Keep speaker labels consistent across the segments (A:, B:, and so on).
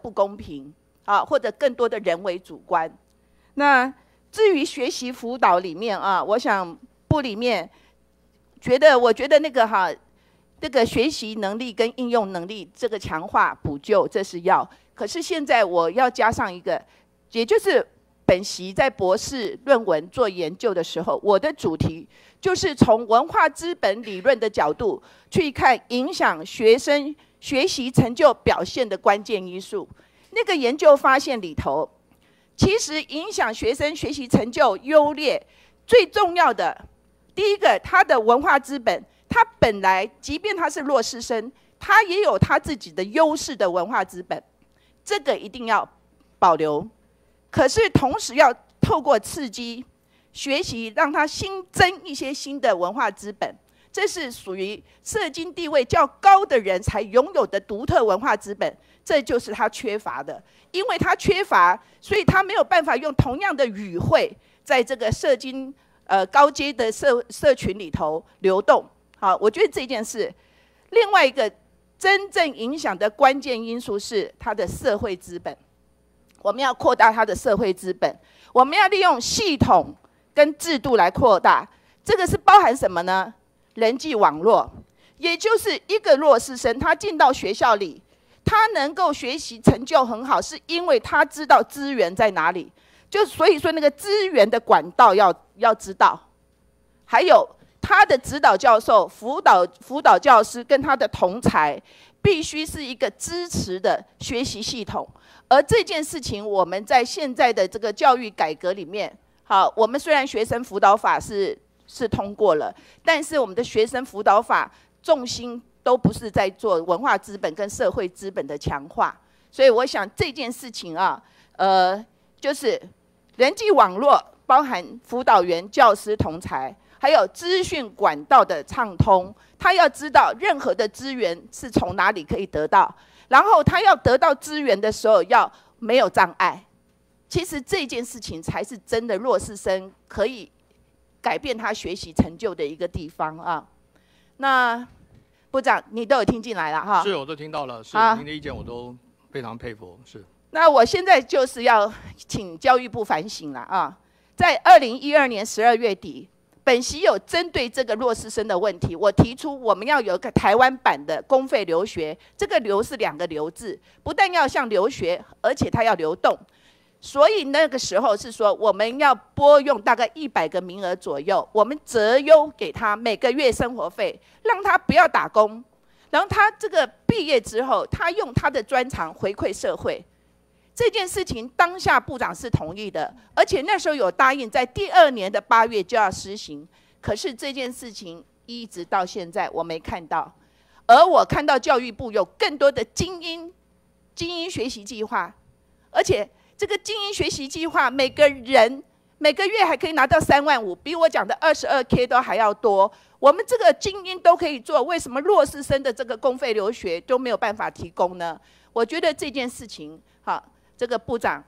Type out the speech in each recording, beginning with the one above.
A: 不公平啊，或者更多的人为主观。那至于学习辅导里面啊，我想部里面我觉得那个这个学习能力跟应用能力这个强化补救，这是要。可是现在我要加上一个，也就是本席在博士论文做研究的时候，我的主题就是从文化资本理论的角度去看影响学生学习成就表现的关键因素。那个研究发现里头，其实影响学生学习成就优劣最重要的，第一个，他的文化资本，他本来即便他是弱势生，他也有他自己的优势的文化资本，这个一定要保留。可是同时要透过刺激学习，让他新增一些新的文化资本，这是属于社经地位较高的人才拥有的独特文化资本，这就是他缺乏的。因为他缺乏，所以他没有办法用同样的语汇在这个社经高阶的社群里头流动。好，我觉得这件事，另外一个真正影响的关键因素是他的社会资本。我们要扩大他的社会资本，我们要利用系统跟制度来扩大。这个是包含什么呢？人际网络，也就是一个弱势生，他进到学校里，他能够学习成就很好，是因为他知道资源在哪里。就所以说，那个资源的管道要知道，还有他的指导教授、辅导教师跟他的同侪，必须是一个支持的学习系统。而这件事情，我们在现在的这个教育改革里面，好，我们虽然学生辅导法是通过了，但是我们的学生辅导法重心都不是在做文化资本跟社会资本的强化。所以我想这件事情啊，就是人际网络包含辅导员、教师、同侪，还有资讯管道的畅通，他要知道任何的资源是从哪里可以得到。然后他要得到资源的时候要没有障碍，其实这件事情才是真的弱势生可以改变他学习成就的一个地方啊。那部长你都有听进来了哈？
B: 是，我都听到了，是您的意见我都非常佩服。是。那
A: 我现在就是要请教育部反省了啊，在2012年12月底。本席有针对这个弱势生的问题，我提出我们要有一个台湾版的公费留学，这个留是2个留字，不但要像留学，而且它要流动。所以那个时候是说，我们要拨用大概100个名额左右，我们择优给他每个月生活费，让他不要打工，然后他这个毕业之后，他用他的专长回馈社会。这件事情当下部长是同意的，而且那时候有答应在第2年的8月就要施行。可是这件事情一直到现在我没看到，而我看到教育部有更多的精英学习计划，而且这个精英学习计划每个人每个月还可以拿到3万5，比我讲的22K 都还要多。我们这个精英都可以做，为什么弱势生的这个公费留学都没有办法提供呢？我觉得这件事情，好。这个部长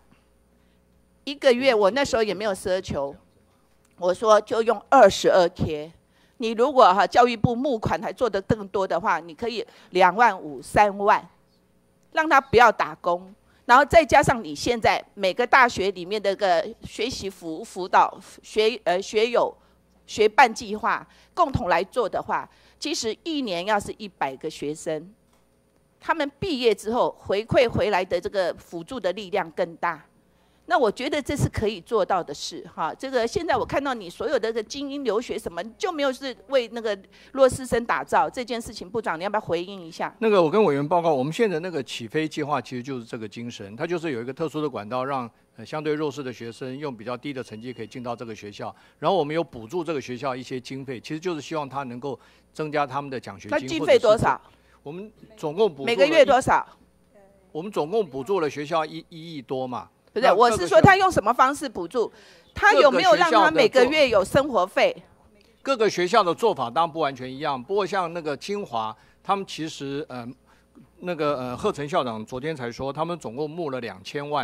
A: 1个月，我那时候也没有奢求，我说就用22K。你如果教育部募款还做得更多的话，你可以2万5、3万，让他不要打工，然后再加上你现在每个大学里面的个学习辅导学伴计划共同来做的话，其实1年要是100个学生。他们毕业之后回馈回来的这个辅助的力量更大，那我觉得这是可以做到的事哈。这个现在我看到你所有的这个精英留学什么就没有是为那个弱势生打造这件事情，部长你要不要回应一下？
B: 那个我跟委员报告，我们现在那个起飞计划其实就是这个精神，它就是有一个特殊的管道，让相对弱势的学生用比较低的成绩可以进到这个学校，然后我们有补助这个学校一些经费，其实就是希望他能够增加他们的奖学金。
A: 那经费多少？
B: 我们总共补助
A: 每个月多少？
B: 我们总共补助了学校1亿多嘛。
A: 不是，我是说他用什么方式补助？他有没有让他每个月有生活费？
B: 各个学校的做法当然不完全一样，不过像那个清华，他们其实贺成校长昨天才说，他们总共募了2000万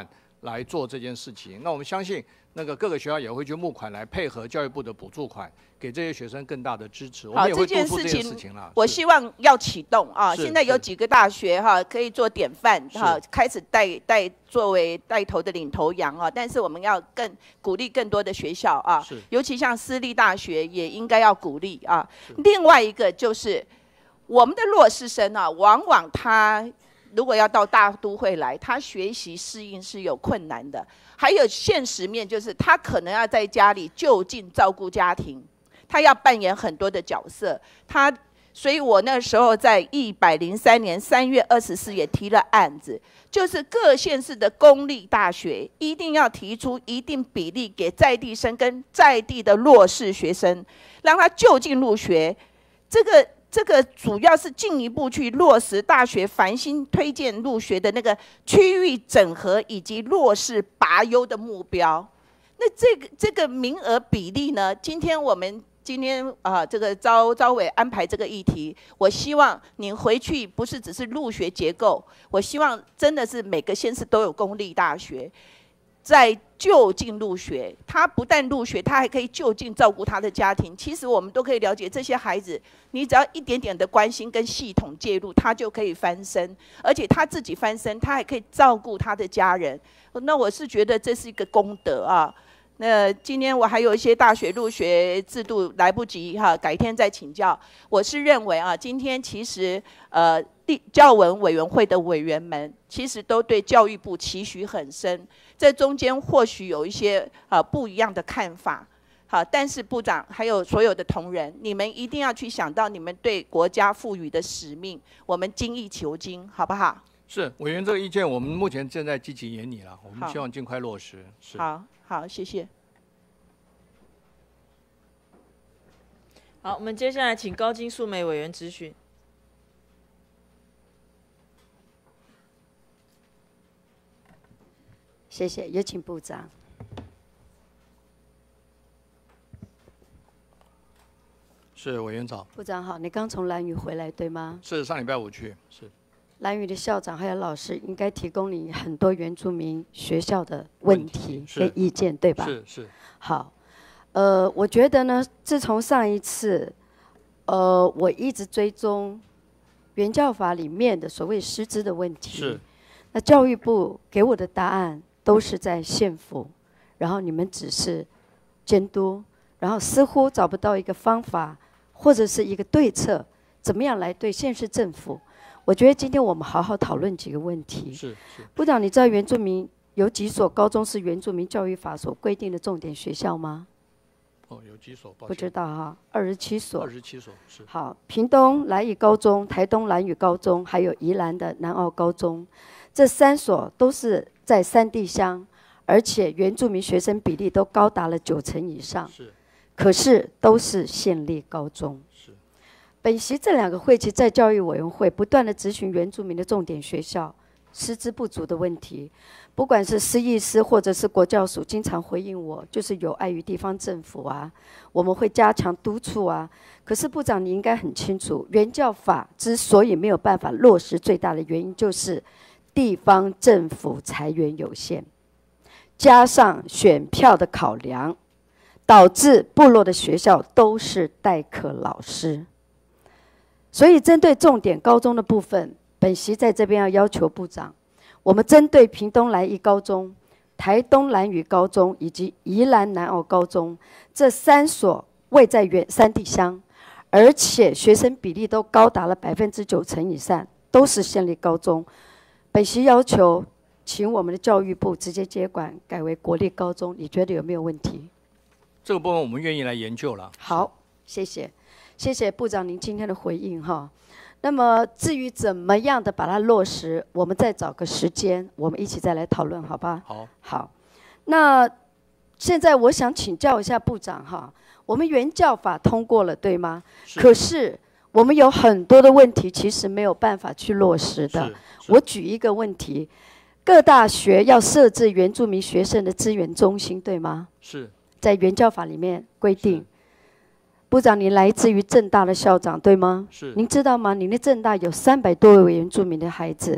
B: 来做这件事情。那我们相信，那个各个学校也会去募款来配合教育部的补助款，给这些学生更大的支持。我们也会督促这件事情啦。
A: 我希望要启动啊！现在有几个大学哈可以做典范哈，开始作为带头的领头羊啊。但是我们要更鼓励更多的学校啊，尤其像私立大学也应该要鼓励啊。另外一个就是我们的弱势生啊，往往他如果要到大都会来，他学习适应是有困难的。还有现实面，就是他可能要在家里就近照顾家庭，他要扮演很多的角色。所以我那时候在103年3月24也提了案子，就是各县市的公立大学一定要提出一定比例给在地生跟在地的弱势学生，让他就近入学。这个主要是进一步去落实大学繁星推荐入学的那个区域整合以及弱势拔优的目标。那这个名额比例呢？今天这个招委安排这个议题，我希望你回去不是只是入学结构，我希望真的是每个县市都有公立大学。在就近入学，他不但入学，他还可以就近照顾他的家庭。其实我们都可以了解，这些孩子，你只要一点点的关心跟系统介入，他就可以翻身，而且他自己翻身，他还可以照顾他的家人。那我是觉得这是一个功德啊。那今天我还有一些大学入学制度来不及哈，改天再请教。我是认为啊，今天其实教文委员会的委员们其实都对教育部期许很深，这中间或许有一些不一样的看法。好，但是部长还有所有的同仁，你们一定要去想到你们对国家赋予的使命，我们精益求精，好不好？
B: 是委员这个意见，我们目前正在积极研拟了，我们希望尽快落实。是。
A: 好，谢谢。
C: 好，我们接下来请高金素梅委员质询。
D: 谢谢，有请部长。
B: 是委员长。
D: 部长好，你刚从兰屿回来对吗？
B: 是上礼拜5去。是。
D: 兰屿的校长还有老师应该提供你很多原住民学校的问题跟意见，对吧？
B: 是。
D: 好，我觉得呢，自从上一次，我一直追踪原教法里面的所谓师资的问题。
B: 是。
D: 那教育部给我的答案都是在县府，然后你们只是监督，然后似乎找不到一个方法或者是一个对策，怎么样来对县市政府？我觉得今天我们好好讨论几个问题。
B: 是。
D: 部长，你知道原住民有几所高中是原住民教育法所规定的重点学校吗？
B: 有几所？
D: 不知道哈，27所。
B: 27所是。
D: 好，屏东兰屿高中、台东兰屿高中，还有宜兰的南澳高中，这3所都是在山地乡，而且原住民学生比例都高达了90%以上。
B: 是。
D: 可是都是县立高中。
B: 是。
D: 本席这2个会期在教育委员会不断的咨询原住民的重点学校师资不足的问题，不管是师艺司或者是国教署，经常回应我，就是有碍于地方政府啊，我们会加强督促啊。可是部长你应该很清楚，原教法之所以没有办法落实，最大的原因就是地方政府财源有限，加上选票的考量，导致部落的学校都是代课老师。所以针对重点高中的部分，本席在这边要求部长，我们针对屏东兰屿高中、台东兰屿高中以及宜兰南澳高中这3所位在山地乡，而且学生比例都高达了90%以上，都是县立高中。本席要求，请我们的教育部直接接管，改为国立高中，你觉得有没有问题？
B: 这个部分我们愿意来研究了。
D: 好，谢谢。谢谢部长您今天的回应哈。那么至于怎么样的把它落实，我们再找个时间，我们一起再来讨论，好吧？好。那现在我想请教一下部长哈，我们原教法通过了，对吗？可是我们有很多的问题其实没有办法去落实的。我举一个问题，各大学要设置原住民学生的资源中心，对吗？
B: 是。
D: 在原教法里面规定。部长，你来自于政大的校长，对吗？
B: 是。
D: 您知道吗？您的政大有300多位原住民的孩子，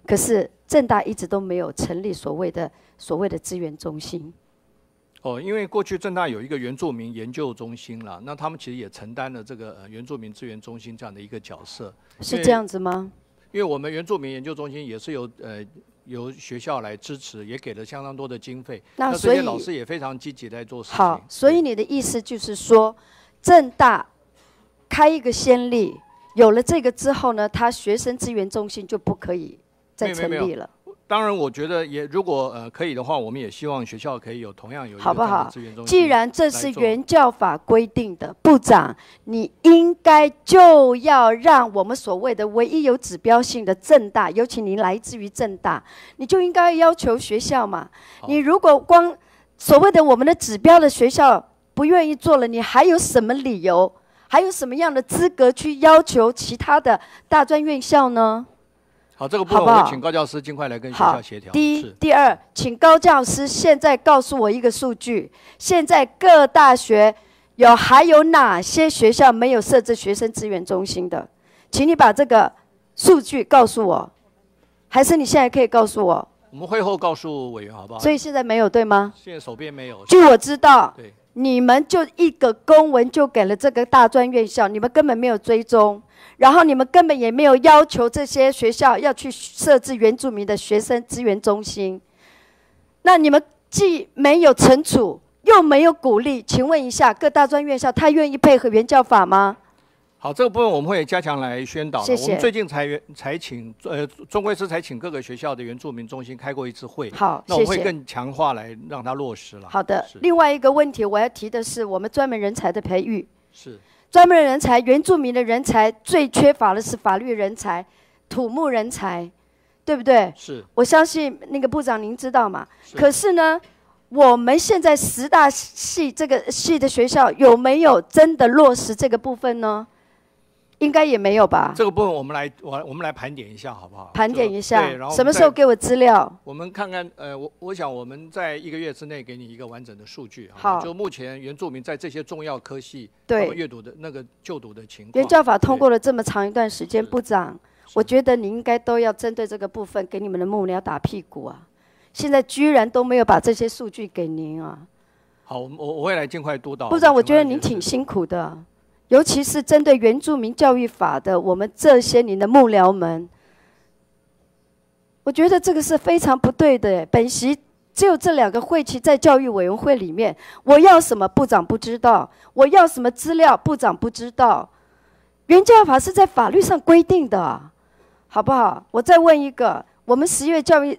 D: 可是政大一直都没有成立所谓的资源中心。
B: 哦，因为过去政大有一个原住民研究中心啦，那他们其实也承担了这个原住民资源中心这样的一个角色。
D: 是这样子吗？
B: 因为我们原住民研究中心也是由学校来支持，也给了相当多的经费。那这些老师也非常积极在做事情。
D: 好，所以你的意思就是说，政大开一个先例，有了这个之后呢，他学生资源中心就不可以再成立了。
B: 当然，我觉得如果可以的话，我们也希望学校可以同样有一个这样的资源中心。
D: 既然这是原教法规定的，部长，你应该就要让我们所谓的唯一有指标性的政大，尤其你来自于政大，你就应该要求学校嘛。你如果光所谓的我们的指标的学校不愿意做了，你还有什么理由？还有什么样的资格去要求其他的大专院校呢？
B: 好，这个部分我会请高教师尽快来跟学校协调。
D: 第一，第二，请高教师现在告诉我一个数据：现在各大学还有哪些学校没有设置学生资源中心的？请你把这个数据告诉我，还是你现在可以告诉我？
B: 我们会后告诉委员好不好？
D: 所以现在没有对吗？
B: 现在手边没有。
D: 据我知道，
B: 对，
D: 你们就一个公文就给了这个大专院校，你们根本没有追踪。然后你们根本也没有要求这些学校要去设置原住民的学生资源中心，那你们既没有惩处，又没有鼓励，请问一下各大专院校，他愿意配合原教法吗？
B: 好，这个部分我们会加强来宣导。
D: 谢谢。
B: 我们最近才请中规师才请各个学校的原住民中心开过一次会。
D: 好，
B: 那我们会更强化来让它落实了。
D: 好的。另外一个问题我要提的是，我们专门人才的培育。
B: 是。专
D: 门人才，原住民的人才最缺乏的是法律人才、土木人才，对不对？
B: 是。我
D: 相信那个部长您知道嘛？可是呢，我们现在10大系这个系的学校有没有真的落实这个部分呢？应该也没有吧。
B: 这个部分我们来盘点一下，好不好？
D: 盘点一下。对，然后什么时候给我资料？
B: 我们看看，我想我们在1个月之内给你一个完整的数据。
D: 好。
B: 就目前原住民在这些重要科系
D: 对
B: 他们阅读的那个就读的情况。
D: 原教法通过了这么长一段时间，部长，我觉得你应该都要针对这个部分给你们的幕僚打屁股啊！现在居然都没有把这些数据给您啊！
B: 好，我会来尽快督导。
D: 部长，我觉得您挺辛苦的。尤其是针对原住民教育法的我们这些您的幕僚们，我觉得这个是非常不对的。本席只有这2个会期在教育委员会里面，我要什么部长不知道，我要什么资料部长不知道。原教法是在法律上规定的，好不好？我再问一个。我们实验教育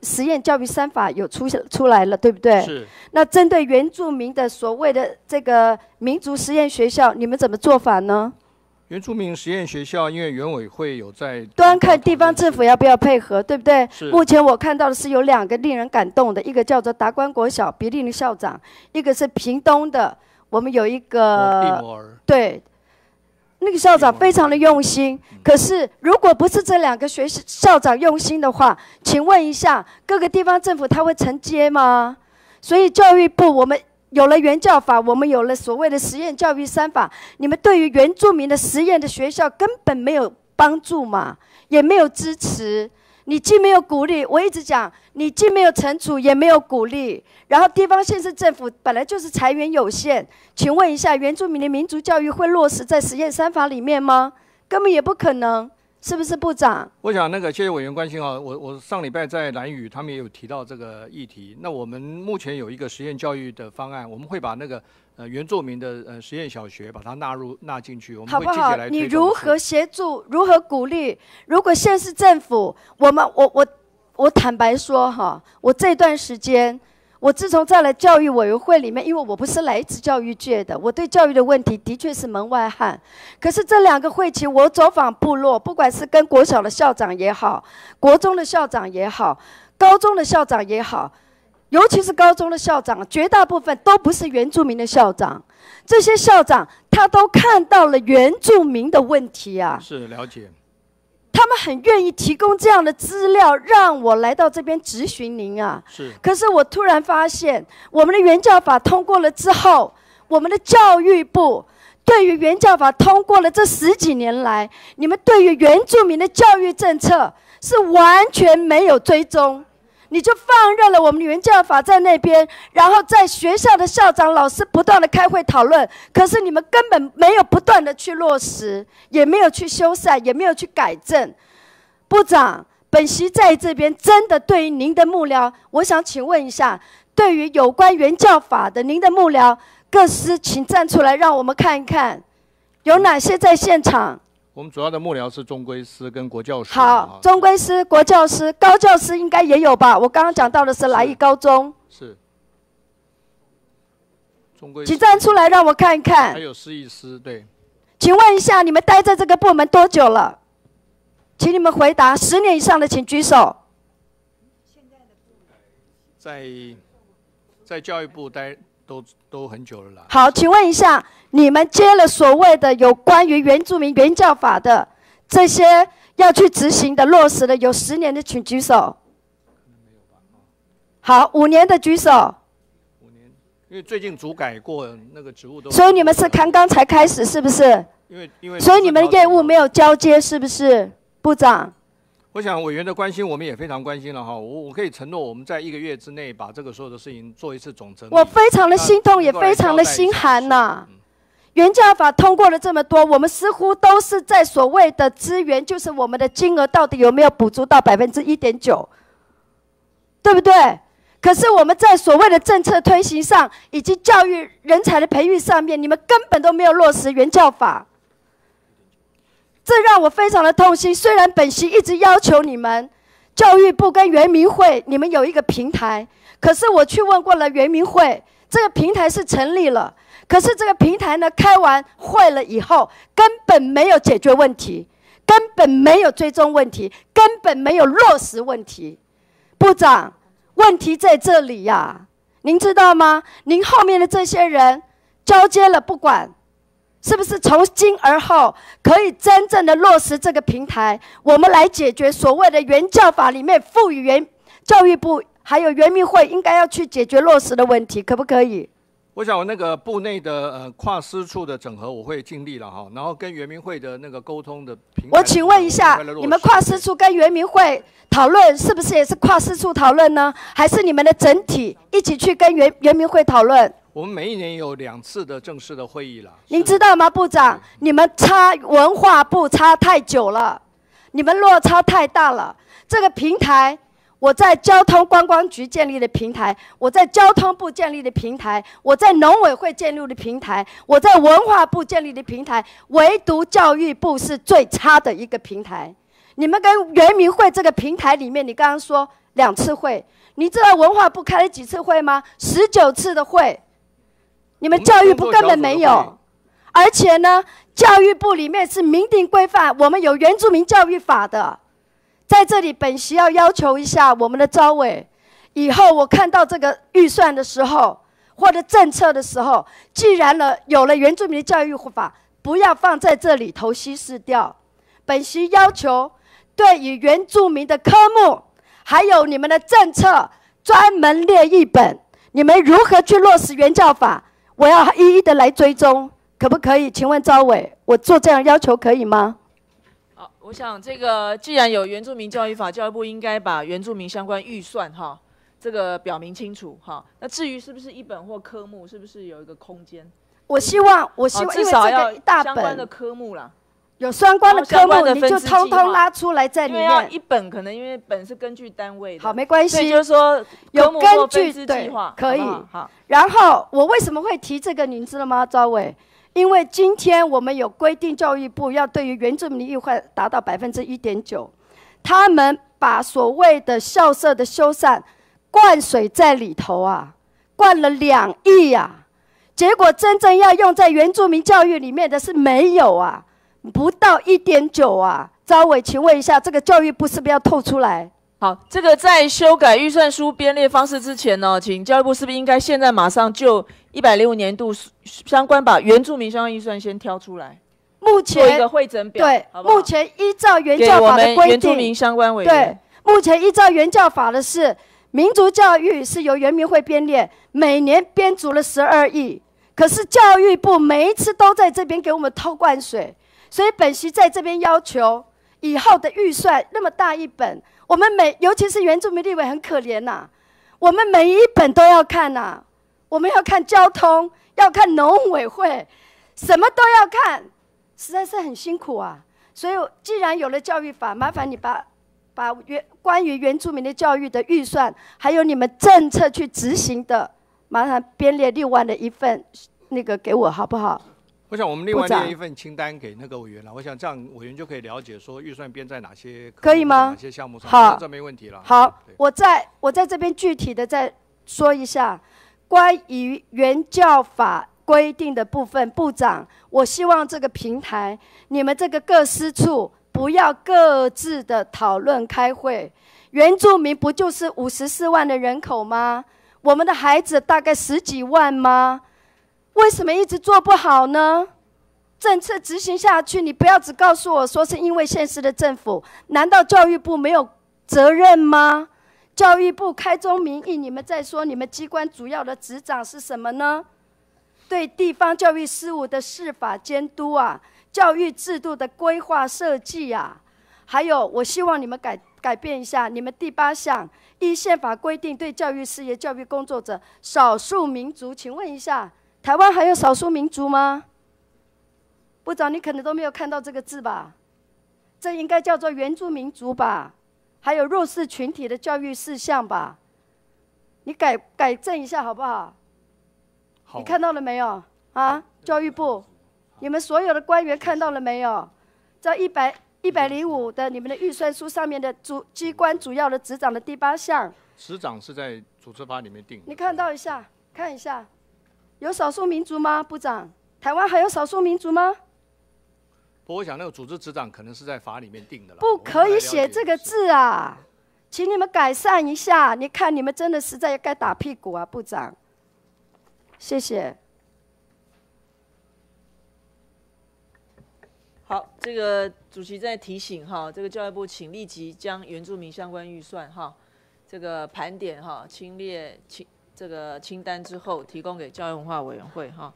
D: 3法有出来了，对不对？
B: 是。
D: 那针对原住民的所谓的这个民族实验学校，你们怎么做法呢？
B: 原住民实验学校，因为原委会有在
D: 端看地方政府要不要配合，对不对？
B: 是。
D: 目前我看到的是有2个令人感动的，一个叫做达观国小比利的校长，一个是屏东的，我们有一个
B: 蒂摩尔，
D: 对。那个校长非常的用心，可是如果不是这2个校长用心的话，请问一下，各个地方政府他会承接吗？所以教育部我们有了原教法，我们有了所谓的实验教育3法，你们对于原住民的实验的学校根本没有帮助嘛，也没有支持。你既没有鼓励，我一直讲，你既没有惩处，也没有鼓励。然后地方县市政府本来就是财源有限，请问一下，原住民的民族教育会落实在实验3法里面吗？根本也不可能，是不是部长？
B: 我想谢谢委员关心啊，我上礼拜在兰屿，他们也有提到这个议题。那我们目前有一个实验教育的方案，我们会把那个原住民的实验小学把它纳进去，我们会积极来推动。好不好？
D: 你如何协助？如何鼓励？如果县市政府，我坦白说哈，我这段时间。我自从在了教育委员会里面，因为我不是来自教育界的，我对教育的问题的确是门外汉。可是这2个会期，我走访部落，不管是跟国小的校长也好，国中的校长也好，高中的校长也好，尤其是高中的校长，绝大部分都不是原住民的校长。这些校长他都看到了原住民的问题啊，
B: 是了解。
D: 他们很愿意提供这样的资料，让我来到这边质询您啊。
B: 是。
D: 可是我突然发现，我们的原教法通过了之后，我们的教育部对于原教法通过了这10几年来，你们对于原住民的教育政策是完全没有追踪，你就放任了我们原教法在那边，然后在学校的校长、老师不断的开会讨论，可是你们根本没有不断的去落实，也没有去修缮，也没有去改正。部长，本席在这边真的对于您的幕僚，我想请问一下，对于有关原教法的您的幕僚各司请站出来让我们看一看，有哪些在现场？
B: 我们主要的幕僚是中规司跟国教署。
D: 好，中规司、国教司、高教司应该也有吧？我刚刚讲到的是来义高中。
B: 是。中规。
D: 请站出来让我看一看。
B: 还有师艺司，对。
D: 请问一下，你们待在这个部门多久了？请你们回答，10年以上的请举手。
B: 在教育部待都很久了啦。
D: 好，请问一下，你们接了所谓的有关于原住民原教法的这些要去执行的落实的，有10年的请举手。好，5年的举手。
B: 5年，因为最近主改过那个职务都。
D: 所以你们是刚刚才开始，是不是？
B: 因为。
D: 所以你们的业务没有交接，是不是，部长？
B: 我想委员的关心，我们也非常关心了哈。我可以承诺，我们在1个月之内把这个所有的事情做一次总整理。
D: 我非常的心痛，也非常的心寒呐。原教法通过了这么多，我们似乎都是在所谓的资源，就是我们的金额到底有没有补足到1.9%，对不对？可是我们在所谓的政策推行上，以及教育人才的培育上面，你们根本都没有落实原教法。这让我非常的痛心。虽然本席一直要求你们，教育部跟原民会，你们有一个平台，可是我去问过了原民会，这个平台是成立了，可是这个平台呢，开完会了以后，根本没有解决问题，根本没有追踪问题，根本没有落实问题。部长，问题在这里呀，您知道吗？您后面的这些人交接了不管。是不是从今而后可以真正的落实这个平台，我们来解决所谓的原教法里面赋予教育部还有原民会应该要去解决落实的问题，可不可以？
B: 我想我那个部内的跨司处的整合我会尽力了哈，然后跟原民会的那个沟通的平台。我
D: 请问一下，你们跨司处跟原民会讨论是不是也是跨司处讨论呢？还是你们的整体一起去跟原民会讨论？
B: 我们每1年有2次的正式的会议了。
D: 您知道吗，部长？你们差文化部差太久了，你们落差太大了。这个平台，我在交通观光局建立的平台，我在交通部建立的平台，我在农委会建立的平台，我在文化部建立的平台，唯独教育部是最差的一个平台。你们跟原民会这个平台里面，你刚刚说2次会，你知道文化部开了几次会吗？19次的会。你们教育部根本没有，而且呢，教育部里面是明定规范，我们有原住民教育法的。在这里，本席要求一下我们的召委，以后我看到这个预算的时候，或者政策的时候，既然有了原住民的教育法，不要放在这里头稀释掉。本席要求，对于原住民的科目，还有你们的政策，专门列一本，你们如何去落实原教法？我要一一的来追踪，可不可以？请问召委，我做这样要求可以吗？
C: 好，我想这个既然有原住民教育法，教育部应该把原住民相关预算这个表明清楚那至于是不是一本或科目，是不是有一个空间？
D: 我希望
C: 至少要
D: 因为这个一大本
C: 相关的科目啦。
D: 有相关的科目，你就通通拉出来在里面。
C: 因为要一本，可能因为本是根据单位的。
D: 好，没关系。
C: 所以就是说，
D: 有根据
C: 对，
D: 可以。
C: 好。
D: 然后我为什么会提这个，您知道吗，召委？因为今天我们有规定，教育部要对于原住民的预算达到1.9%，他们把所谓的校舍的修缮灌水在里头啊，灌了2亿啊，结果真正要用在原住民教育里面的是没有啊。不到1.9啊，召委，请问一下，这个教育部是不是要透出来？
C: 好，这个在修改预算书编列方式之前呢，请教育部是不是应该现在马上就105年度相关把原住民相关预算先挑出来？
D: 目前
C: 做一个汇整表，
D: 对，
C: 好不好？
D: 目前依照原教法的规定，
C: 给我们原住民相关委员，
D: 对，目前依照原教法的是民族教育是由原民会编列，每年编足了12亿，可是教育部每一次都在这边给我们偷灌水。所以本席在这边要求， 以后的预算那么大一本，我们尤其是原住民立委很可怜呐，我们每一本都要看呐，我们要看交通，要看农委会，什么都要看，实在是很辛苦啊。所以既然有了教育法，麻烦你把关于原住民的教育的预算，还有你们政策去执行的，麻烦编列6万的一份，那个给我好不好？
B: 我想我们另外列一份清单给那个委员了，我想这样委员就可以了解说预算编在哪些
D: 可以吗？
B: 哪些项目上，
D: 好，
B: 这没问题了。
D: 好，我在这边具体的再说一下，关于原教法规定的部分，部长，我希望这个平台，你们这个各司处不要各自的讨论开会。原住民不就是54万的人口吗？我们的孩子大概10几万吗？为什么一直做不好呢？政策执行下去，你不要只告诉我说是因为现实的政府，难道教育部没有责任吗？教育部开宗明义，你们在说你们机关主要的职掌是什么呢？对地方教育事务的司法监督啊，教育制度的规划设计啊，还有我希望你们改变一下你们第8项依宪法规定对教育事业、教育工作者、少数民族，请问一下，台湾还有少数民族吗？部长，你可能都没有看到这个字吧？这应该叫做原住民族吧？还有弱势群体的教育事项吧？你改正一下好不好？你看到了没有？啊，教育部，你们所有的官员看到了没有？在105的你们的预算书上面的机关主要的职掌的第8项，
B: 职掌是在组织法里面定的。
D: 你看到一下，看一下，有少数民族吗？部长，台湾还有少数民族吗？
B: 不过我想那个组织职掌可能是在法里面定的了。
D: 不可以写这个字啊，请你们改善一下。你看你们真的实在该打屁股啊，部长。谢谢。
C: 好，这个主席在提醒哈，这个教育部请立即将原住民相关预算哈，这个盘点哈，这个清单之后提供给教育文化委员会哈。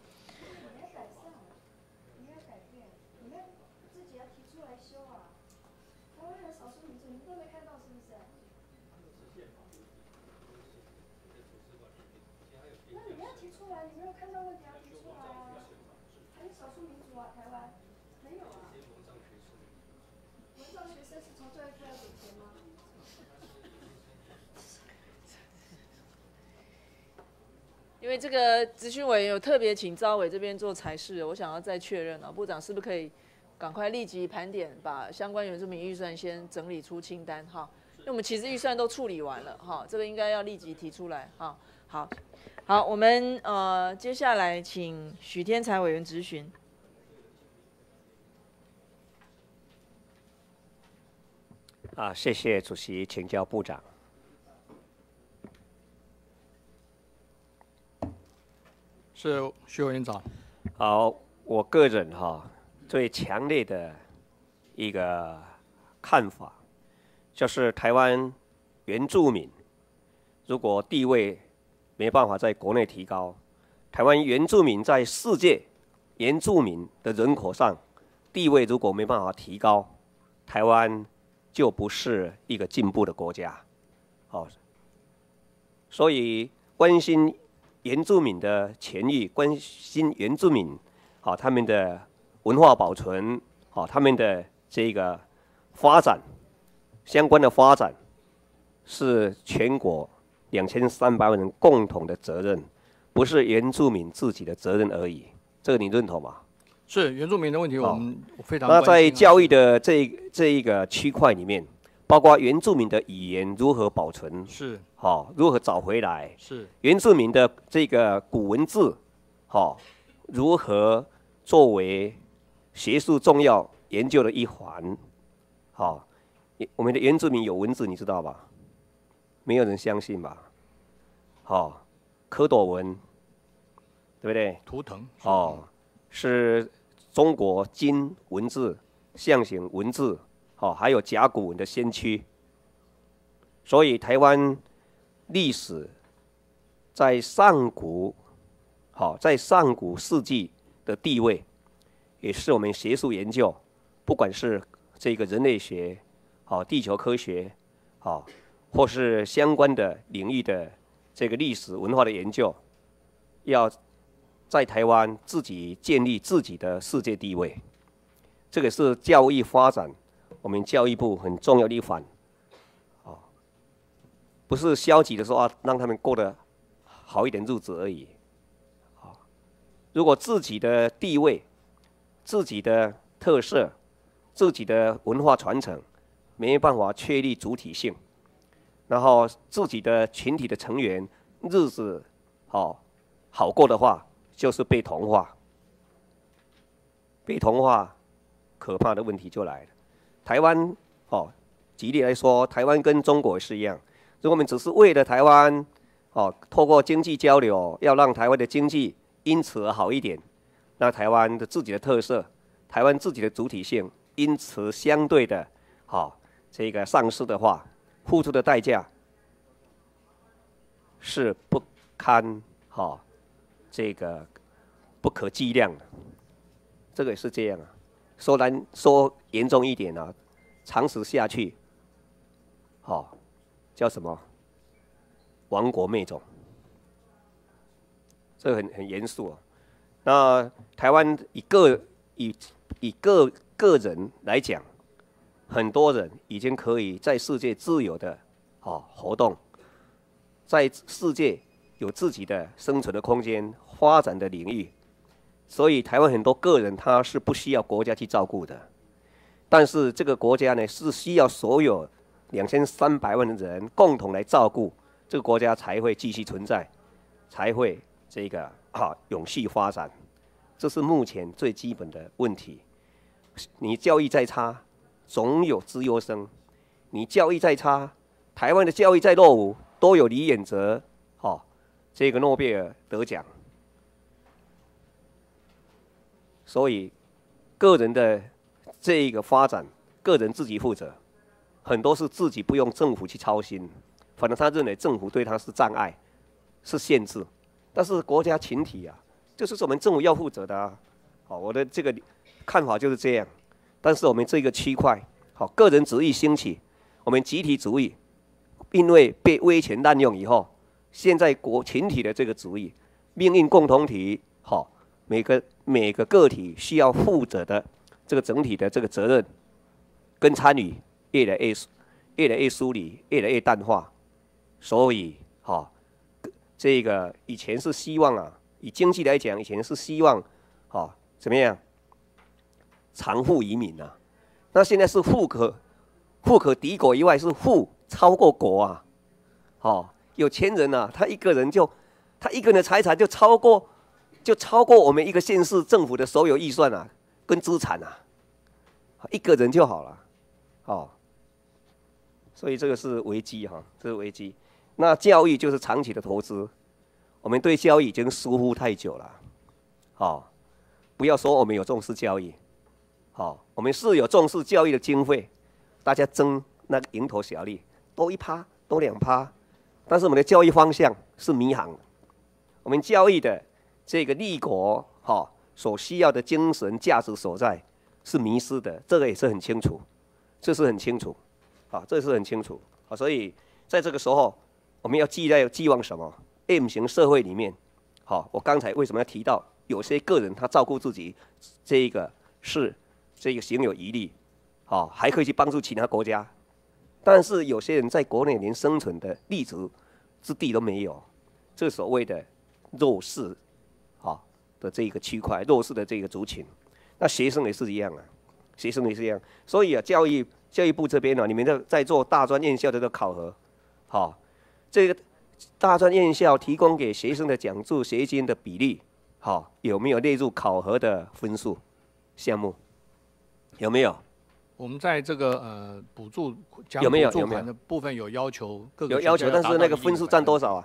C: 因为这个咨询委员有特别请召委这边做裁示，我想要再确认部长是不是可以赶快立即盘点，把相关原住民预算先整理出清单哈。因为我们其实预算都处理完了哈，这个应该要立即提出来哈。好，我们接下来请许天才委员质询。
E: 谢谢主席，请教部长。
B: 是徐委员长。
E: 好，我个人最强烈的一个看法，就是台湾原住民如果地位没办法在国内提高，台湾原住民在世界原住民的人口上地位如果没办法提高，台湾就不是一个进步的国家。所以关心原住民的权益，关心原住民他们的文化保存，他们的这个发展，相关的发展是全国2300万人共同的责任，不是原住民自己的责任而已。这个你认同吗？
B: 是原住民的问题，我们非常关心。
E: 那在教育的这一个区块里面，包括原住民的语言如何保存，
B: 是
E: 如何找回来，
B: 是原
E: 住民的这个古文字，如何作为学术重要研究的一环。我们的原住民有文字，你知道吧？没有人相信吧？蝌蚪文，对不对？
B: 图腾
E: 是中国金文字、象形文字，还有甲骨文的先驱。所以台湾历史在上古世纪的地位，也是我们学术研究，不管是这个人类学，地球科学，或是相关的领域的这个历史文化的研究，要在台湾自己建立自己的世界地位。这个是教育发展我们教育部很重要的一环，不是消极的说让他们过得好一点日子而已。如果自己的地位、自己的特色、自己的文化传承没办法确立主体性，然后自己的群体的成员日子好过的话，就是被同化。被同化，可怕的问题就来了。台湾举例来说，台湾跟中国是一样，如果我们只是为了台湾透过经济交流，要让台湾的经济因此而好一点，那台湾的自己的特色、台湾自己的主体性，因此相对的这个丧失的话，付出的代价是不堪这个不可计量的。这个也是这样说严重一点长此下去，叫什么？亡国灭种。这个很严肃那台湾以个人来讲，很多人已经可以在世界自由的活动，在世界有自己的生存的空间、发展的领域。所以台湾很多个人他是不需要国家去照顾的，但是这个国家呢是需要所有2300万的人共同来照顾，这个国家才会继续存在，才会这个永续发展。这是目前最基本的问题。你教育再差，总有资优生；你教育再差，台湾的教育再落伍，都有李远哲这个诺贝尔得奖。所以个人的这个发展，个人自己负责，很多是自己不用政府去操心，反正他认为政府对他是障碍，是限制。但是国家群体就是我们政府要负责的我的这个看法就是这样。但是我们这个区块个人主义兴起，我们集体主义因为被威权滥用以后，现在群体的这个主义，命运共同体每个个体需要负责的这个整体的这个责任跟参与越来越疏离，越来越淡化。所以这个以前是希望以经济来讲，以前是希望怎么样长富于民那现在是富可敌国以外，是富超过国有钱人他一个人的财产就超过我们一个县市政府的所有预算跟资产一个人就好了所以这个是危机这是危机。那教育就是长期的投资，我们对教育已经疏忽太久了不要说我们有重视教育我们是有重视教育的经费，大家争那个蝇头小利，多1%多2%，但是我们的教育方向是迷航的，我们教育的这个立国所需要的精神价值所在是迷失的，这个也是很清楚，这是很清楚这是很清楚所以在这个时候，我们要寄望什么 ？M 型社会里面，我刚才为什么要提到有些个人他照顾自己，这个行有余力，还可以去帮助其他国家，但是有些人在国内连生存的立足之地都没有，这所谓的弱势的这个区块，弱势的这个族群，那学生也是一样学生也是一样，所以教育部这边你们在做大专院校的这个考核，这个大专院校提供给学生的奖助学金的比例，有没有列入考核的分数项目？有没有？
B: 我们在这个补助
E: 有没有
B: 款的部分有要求各个
E: 有要求，但是那个分数占多少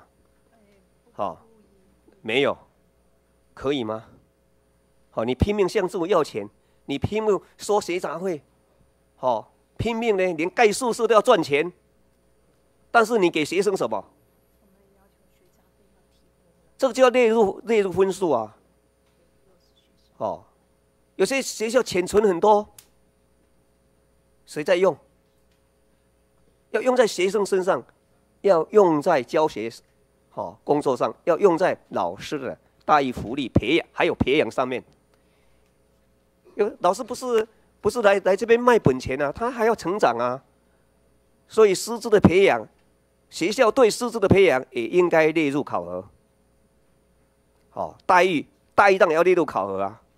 E: 没有，可以吗？你拼命向政府要钱，你拼命说学杂费，拼命呢连盖宿舍都要赚钱，但是你给学生什么？这个就要列入分数有些学校钱存很多， 谁在用？要用在学生身上，要用在教学工作上，要用在老师的待遇、福利、培养还有培养上面。老师不是来这边卖本钱啊，他还要成长啊。所以师资的培养，学校对师资的培养也应该列入考核。待遇当然也要列入考核啊。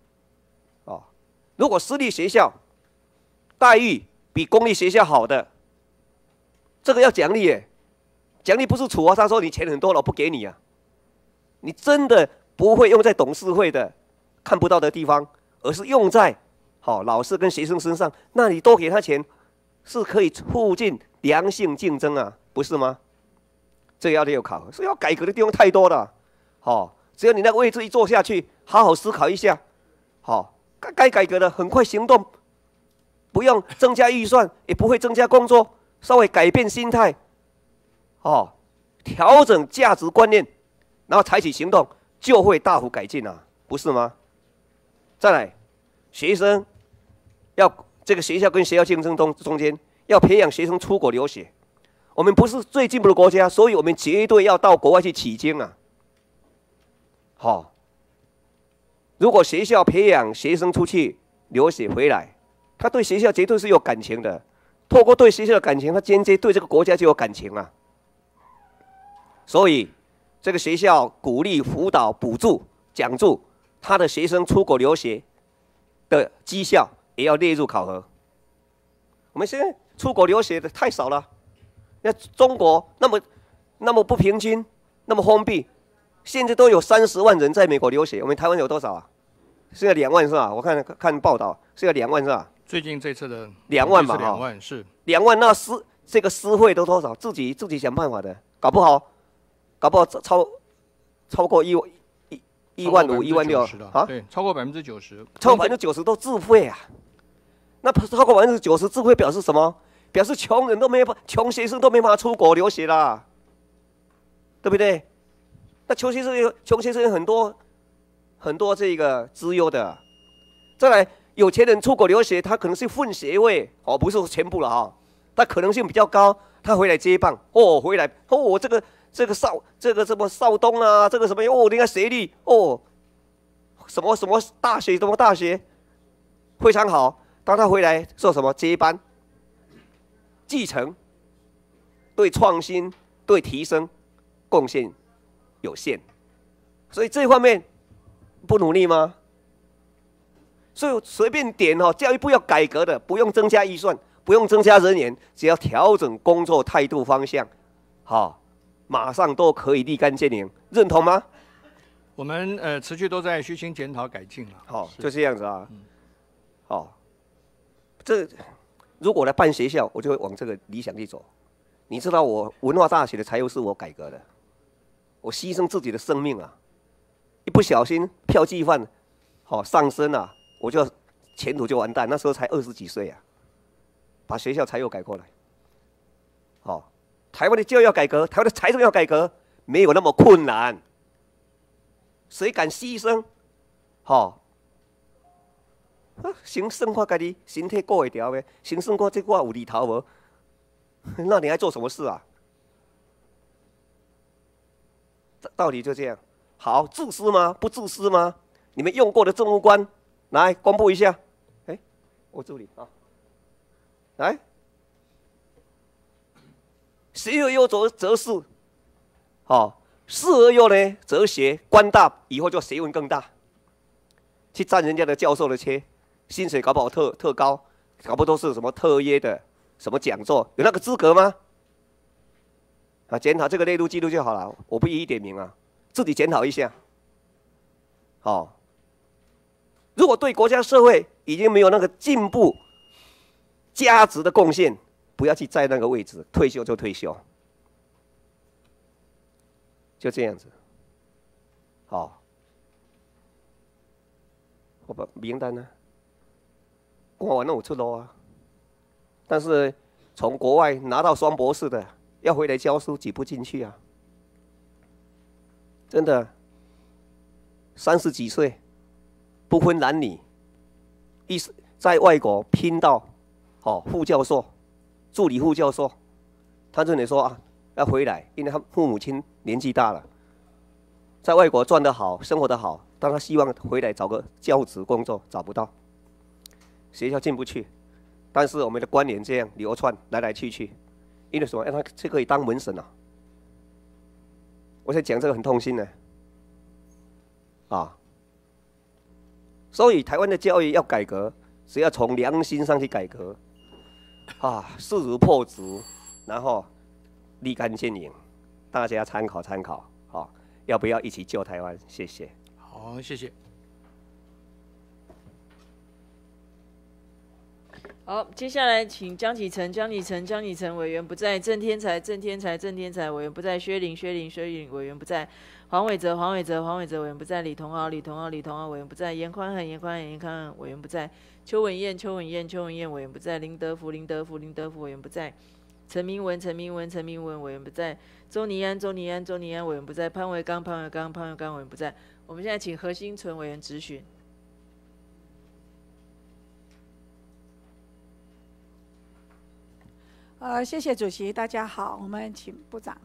E: 如果私立学校待遇比公立学校好的，这个要奖励耶，奖励不是处罚他说你钱很多了我不给你啊，你真的不会用在董事会的看不到的地方，而是用在老师跟学生身上，那你多给他钱是可以促进良性竞争啊，不是吗？这个要列入考核，所以要改革的地方太多了。只要你那个位置一坐下去，好好思考一下，该改革的很快行动，不用增加预算，也不会增加工作，稍微改变心态，调整价值观念，然后采取行动，就会大幅改进啊，不是吗？再来，学生要这个学校跟学校竞争中间，要培养学生出国留学。我们不是最进步的国家，所以我们绝对要到国外去取经啊。如果学校培养学生出去留学回来，他对学校绝对是有感情的。透过对学校的感情，他间接对这个国家就有感情啊。所以，这个学校鼓励、辅导、补助、奖助他的学生出国留学的绩效，也要列入考核。我们现在出国留学的太少了，那中国那么不平均，那么封闭。现在都有30万人在美国留学，我们台湾有多少啊？现在2万是吧？我看报道，现在2万是吧？
B: 最近这次的
E: 2万嘛
B: ，2万是
E: 2万，那这个私费都多少？自己想办法的，搞不好超过1万5、1万6
B: 啊？对，超过90%，
E: 超过90%都自费啊。那超过90%自费表示什么？表示穷学生都没办法出国留学啦，对不对？那穷学生有很多这个资优的。再来，有钱人出国留学，他可能是混学位不是全部了他可能性比较高，他回来接棒这个什么少东啊，这个什么你看学历什么大学非常好，当他回来做什么接班继承，对创新对提升贡献有限，所以这方面不努力吗？所以随便点教育部要改革的，不用增加预算，不用增加人员，只要调整工作态度方向，马上都可以立竿见影，认同吗？
B: 我们持续都在虚心检讨改进了。
E: 就这样子啊。这如果来办学校，我就会往这个理想去走。你知道我文化大学的财务是我改革的。我牺牲自己的生命啊！一不小心票计犯，上升啊，我就前途就完蛋。那时候才20几岁啊，把学校财务改过来。台湾的教育要改革，台湾的财政要改革，没有那么困难。谁敢牺牲？先生活家己身体顾会掉呗，先生活这我有利头无？那你还做什么事啊？道理就这样。好，自私吗？不自私吗？你们用过的政务官，来公布一下。我助理啊，来，12优则仕，4而优呢则学，官大以后就学问更大，去占人家的教授的缺，薪水搞不好特高，搞不好都是什么特约的什么讲座，有那个资格吗？检讨这个列入记录就好了，我不一一点名啊，自己检讨一下。如果对国家社会已经没有那个进步价值的贡献，不要去在那个位置，退休就退休，就这样子。我把名单呢，看完了我出路啊，但是从国外拿到双博士的。要回来教书挤不进去啊！真的，30几岁，不分男女，在外国拼到副教授、助理副教授，他认为说啊要回来，因为他父母亲年纪大了，在外国赚得好，生活得好，但他希望回来找个教职工作，找不到，学校进不去。但是我们的官员这样流窜来来去去，因为什么？他这可以当门神啊！我在讲这个很痛心呢，所以台湾的教育要改革，只要从良心上去改革，势如破竹，然后立竿见影，大家参考参考，要不要一起救台湾？谢谢。
B: 好，谢谢。
C: 好，接下来请江启臣委员不在，郑天才委员不在，薛凌委员不在，黄伟哲委员不在，李同豪委员不在，严宽恒委员不在，邱文燕委员不在，林德福委员不在，陈明文委员不在，周尼安委员不在，潘维刚委员不在。我们现在请何新存委员质询。
F: 谢谢主席，大家好，我们请部长。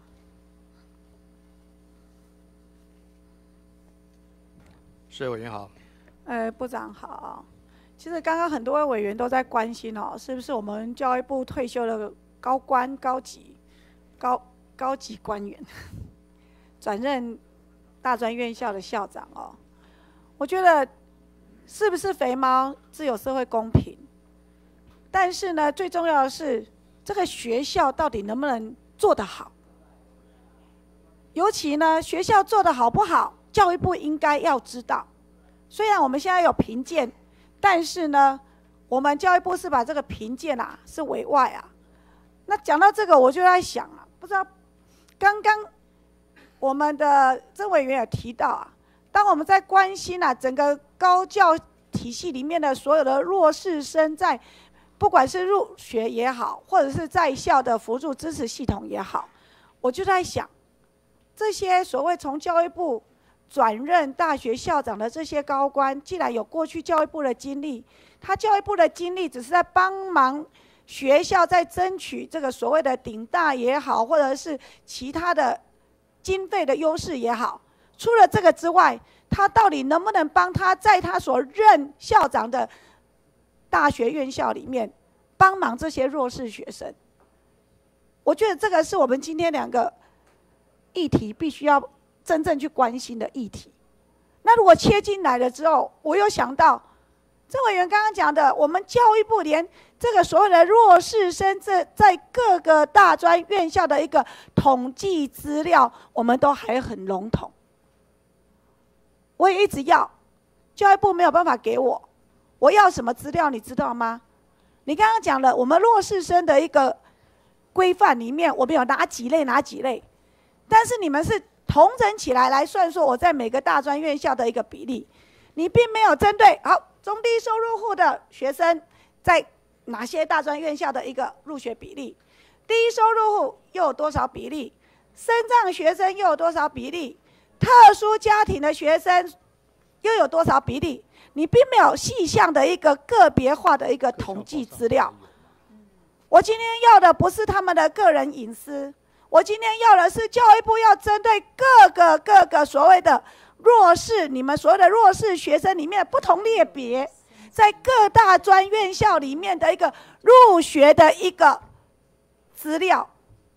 B: 是委员好。
F: 部长好。其实刚刚很多位委员都在关心是不是我们教育部退休的高级官员转任大专院校的校长我觉得是不是肥猫自有社会公平，但是呢，最重要的是。这个学校到底能不能做得好？尤其呢，学校做得好不好，教育部应该要知道。虽然我们现在有评鉴，但是呢，我们教育部是把这个评鉴是委外那讲到这个，我就在想不知道刚刚我们的曾委员有提到当我们在关心整个高教体系里面的所有的弱势生在。不管是入学也好，或者是在校的辅助支持系统也好，我就在想，这些所谓从教育部转任大学校长的这些高官，既然有过去教育部的经历，他教育部的经历只是在帮忙学校在争取这个所谓的顶大也好，或者是其他的经费的优势也好，除了这个之外，他到底能不能帮他在他所任校长的大学院校里面帮忙这些弱势学生？我觉得这个是我们今天两个议题必须要真正去关心的议题。那如果切进来了之后，我又想到郑委员刚刚讲的，我们教育部连这个所有的弱势生在各个大专院校的一个统计资料，我们都还很笼统。我也一直要，教育部没有办法给我。我要什么资料，你知道吗？你刚刚讲了，我们弱势生的一个规范里面，我们有哪几类，但是你们是统整起来算说我在每个大专院校的一个比例，你并没有针对中低收入户的学生在哪些大专院校的一个入学比例，低收入户又有多少比例，身障学生又有多少比例，特殊家庭的学生又有多少比例，你并没有细项的一个个别化的一个统计资料。我今天要的不是他们的个人隐私，我今天要的是教育部要针对各个所谓的弱势，你们所谓的弱势学生里面的不同类别，在各大专院校里面的一个入学的一个资料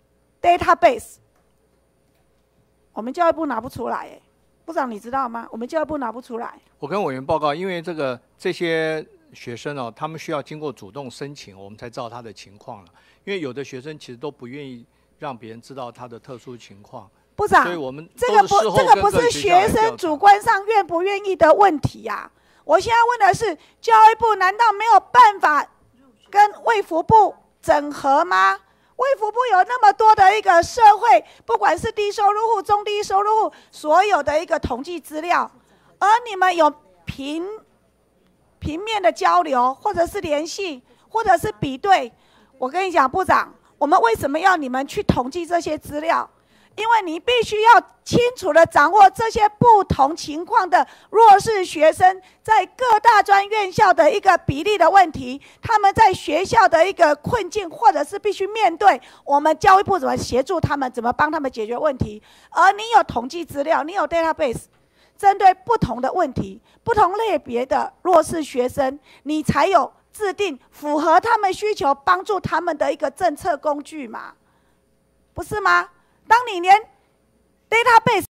F: database， 我们教育部拿不出来部长你知道吗？我们教育部拿不出来。
B: 我跟委员报告，因为这些学生他们需要经过主动申请，我们才知道他的情况了。因为有的学生其实都不愿意让别人知道他的特殊情况。
F: 部长，
B: 所以我们
F: 这个不是学生主观上愿不愿意的问题我现在问的是，教育部难道没有办法跟卫福部整合吗？卫福部有那么多的一个社会，不管是低收入户、中低收入户，所有的一个统计资料，而你们有平面的交流，或者是联系，或者是比对。我跟你讲，部长，我们为什么要你们去统计这些资料？ 因为你必须要清楚的掌握这些不同情况的弱势学生在各大专院校的一个比例的问题，他们在学校的一个困境，或者是必须面对我们教育部怎么协助他们，怎么帮他们解决问题。而你有统计资料，你有 database， 针对不同的问题、不同类别的弱势学生，你才有制定符合他们需求、帮助他们的一个政策工具嘛，不是吗？当你连 database